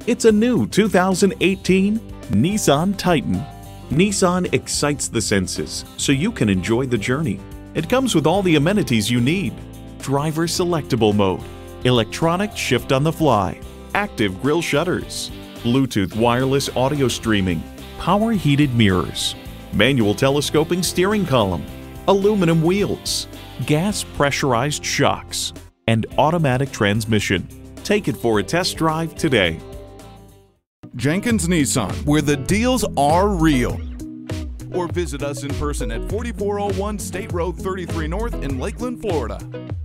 It's a new 2018 Nissan Titan. Nissan excites the senses so you can enjoy the journey. It comes with all the amenities you need: driver selectable mode, electronic shift on the fly, active grille shutters, Bluetooth wireless audio streaming, power heated mirrors, manual telescoping steering column, aluminum wheels, gas pressurized shocks, and automatic transmission. Take it for a test drive today. Jenkins Nissan, where the deals are real. Or visit us in person at 4401 State Road 33 North in Lakeland, Florida.